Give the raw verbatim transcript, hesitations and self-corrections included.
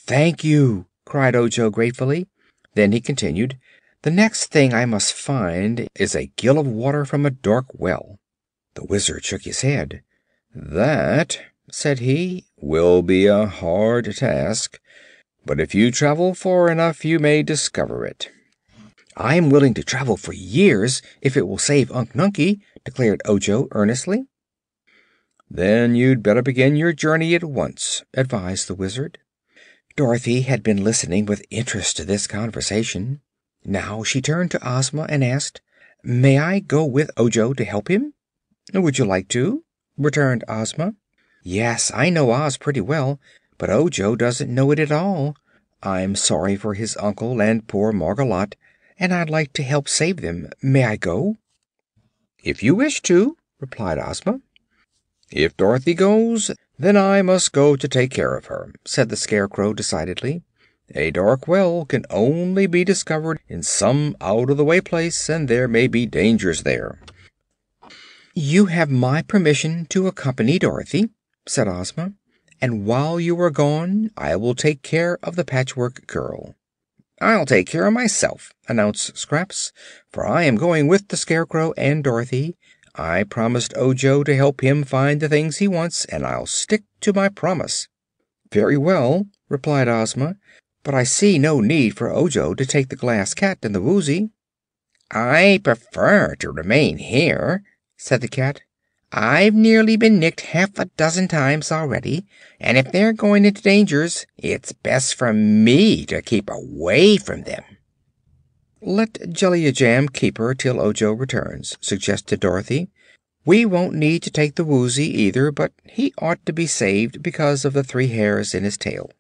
"Thank you!" cried Ojo gratefully. Then he continued: "The next thing I must find is a gill of water from a dark well." The Wizard shook his head. "That," said he, "will be a hard task, but if you travel far enough you may discover it." "I am willing to travel for years, if it will save Unc Nunkie," declared Ojo earnestly. "Then you'd better begin your journey at once," advised the Wizard. Dorothy had been listening with interest to this conversation. Now she turned to Ozma and asked: "May I go with Ojo to help him?" "Would you like to?" returned Ozma. "Yes; I know Oz pretty well, but Ojo doesn't know it at all. I'm sorry for his uncle and poor Margolotte, and I'd like to help save them. May I go?" "If you wish to," replied Ozma. "If Dorothy goes, then I must go to take care of her," said the Scarecrow decidedly. "A dark well can only be discovered in some out of the way place, and there may be dangers there." "You have my permission to accompany Dorothy," said Ozma, "and while you are gone I will take care of the Patchwork Girl." "I'll take care of myself," announced Scraps, "for I am going with the Scarecrow and Dorothy. I promised Ojo to help him find the things he wants, and I'll stick to my promise." "Very well," replied Ozma; "but I see no need for Ojo to take the Glass Cat and the Woozy." "I prefer to remain here," said the cat. "I've nearly been nicked half a dozen times already, and if they're going into dangers it's best for me to keep away from them." "Let Jellia Jamb keep her till Ojo returns," suggested Dorothy. "We won't need to take the Woozy, either, but he ought to be saved because of the three hairs in his tail."